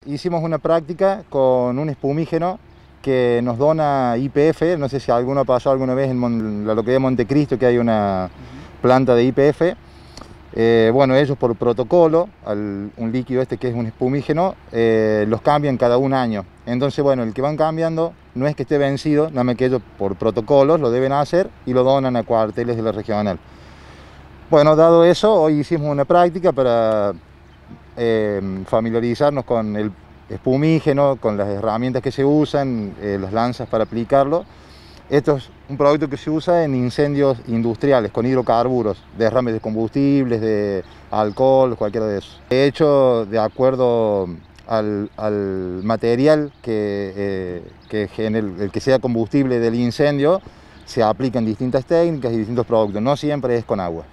Hicimos una práctica con un espumígeno que nos dona YPF. No sé si alguno ha pasado alguna vez en la localidad de Montecristo, que hay una planta de YPF. Bueno, ellos por protocolo, un líquido este que es un espumígeno, los cambian cada un año. Entonces, bueno, el que van cambiando no es que esté vencido, nada más que ellos por protocolos lo deben hacer y lo donan a cuarteles de la regional. Bueno, dado eso, hoy hicimos una práctica para familiarizarnos con el espumígeno, con las herramientas que se usan, las lanzas para aplicarlo. Esto es un producto que se usa en incendios industriales con hidrocarburos, derrames de combustibles, de alcohol, cualquiera de esos. De hecho, de acuerdo al material el que sea combustible del incendio, se aplican distintas técnicas y distintos productos, no siempre es con agua.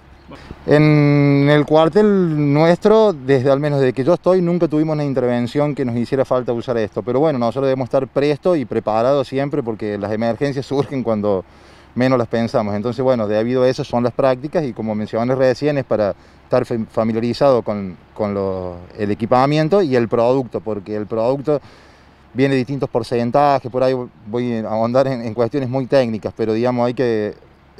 En el cuartel nuestro, al menos desde que yo estoy, nunca tuvimos una intervención que nos hiciera falta usar esto. Pero bueno, nosotros debemos estar prestos y preparados siempre porque las emergencias surgen cuando menos las pensamos. Entonces, bueno, debido a eso son las prácticas y como mencioné recién, es para estar familiarizado con el equipamiento y el producto, porque el producto viene de distintos porcentajes. Por ahí voy a ahondar en cuestiones muy técnicas, pero digamos, hay que...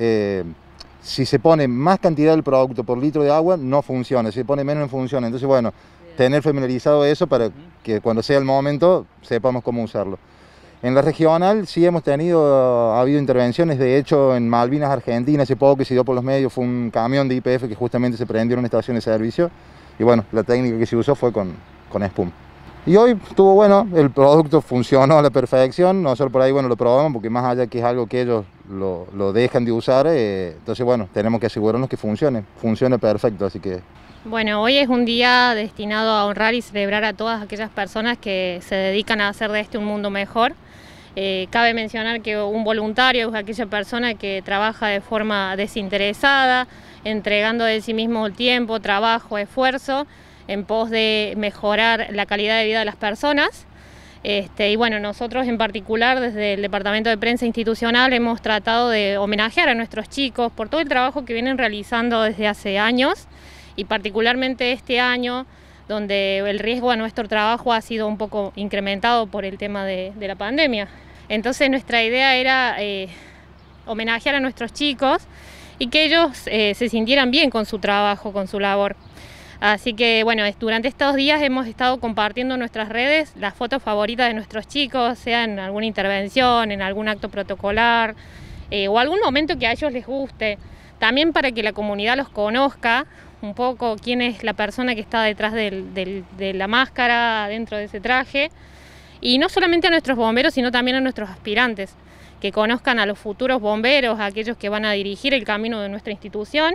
si se pone más cantidad del producto por litro de agua, no funciona. Si se pone menos, no funciona. Entonces, bueno, tener familiarizado eso para que cuando sea el momento sepamos cómo usarlo. En la regional sí ha habido intervenciones. De hecho, en Malvinas, Argentina, hace poco que se dio por los medios, fue un camión de YPF que justamente se prendió en una estación de servicio. Y bueno, la técnica que se usó fue con espuma. Y hoy estuvo bueno, el producto funcionó a la perfección. Nosotros por ahí, bueno, lo probamos porque más allá que es algo que ellos lo dejan de usar, entonces bueno, tenemos que asegurarnos que funcione perfecto, así que... Bueno, hoy es un día destinado a honrar y celebrar a todas aquellas personas que se dedican a hacer de este un mundo mejor. Cabe mencionar que un voluntario es aquella persona que trabaja de forma desinteresada, entregando de sí mismo el tiempo, trabajo, esfuerzo, en pos de mejorar la calidad de vida de las personas. Y bueno, nosotros en particular desde el Departamento de Prensa Institucional hemos tratado de homenajear a nuestros chicos por todo el trabajo que vienen realizando desde hace años y particularmente este año, donde el riesgo a nuestro trabajo ha sido un poco incrementado por el tema de la pandemia. Entonces nuestra idea era homenajear a nuestros chicos y que ellos se sintieran bien con su trabajo, con su labor. Así que bueno, durante estos días hemos estado compartiendo en nuestras redes las fotos favoritas de nuestros chicos, sea en alguna intervención, en algún acto protocolar o algún momento que a ellos les guste. También para que la comunidad los conozca un poco quién es la persona que está detrás de la máscara, dentro de ese traje. Y no solamente a nuestros bomberos, sino también a nuestros aspirantes, que conozcan a los futuros bomberos, a aquellos que van a dirigir el camino de nuestra institución.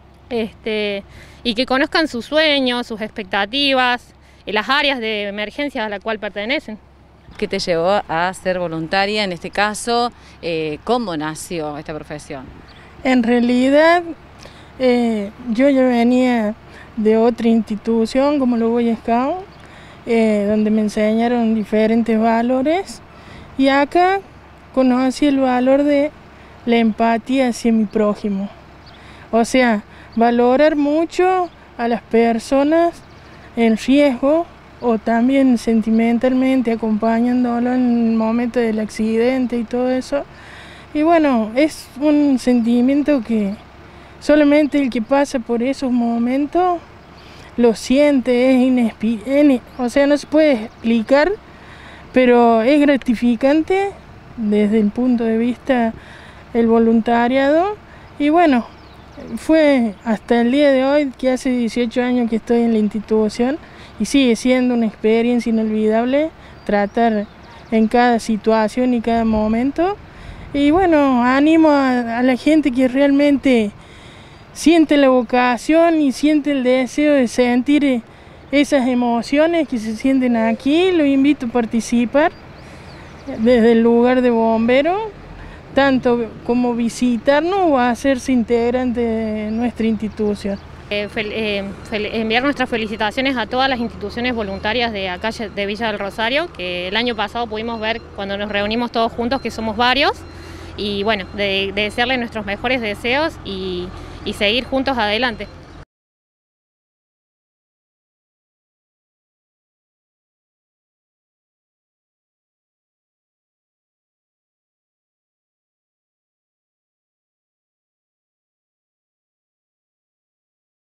Y que conozcan sus sueños, sus expectativas, las áreas de emergencia a la cual pertenecen. ¿Qué te llevó a ser voluntaria en este caso? ¿Cómo nació esta profesión? En realidad, yo ya venía de otra institución como los Boy Scouts, donde me enseñaron diferentes valores y acá conocí el valor de la empatía hacia mi prójimo. O sea, valorar mucho a las personas en riesgo o también sentimentalmente acompañándolo en el momento del accidente y todo eso. Y bueno, es un sentimiento que solamente el que pasa por esos momentos lo siente, o sea, no se puede explicar, pero es gratificante desde el punto de vista del voluntariado. Y bueno, fue hasta el día de hoy, que hace 18 años que estoy en la institución y sigue siendo una experiencia inolvidable tratar en cada situación y cada momento. Y bueno, animo a la gente que realmente siente la vocación y siente el deseo de sentir esas emociones que se sienten aquí. Los invito a participar desde el lugar de bombero, tanto como visitarnos o hacerse integrante de nuestra institución. Enviar nuestras felicitaciones a todas las instituciones voluntarias de acá de Villa del Rosario, que el año pasado pudimos ver cuando nos reunimos todos juntos que somos varios, y bueno, de desearles nuestros mejores deseos y seguir juntos adelante.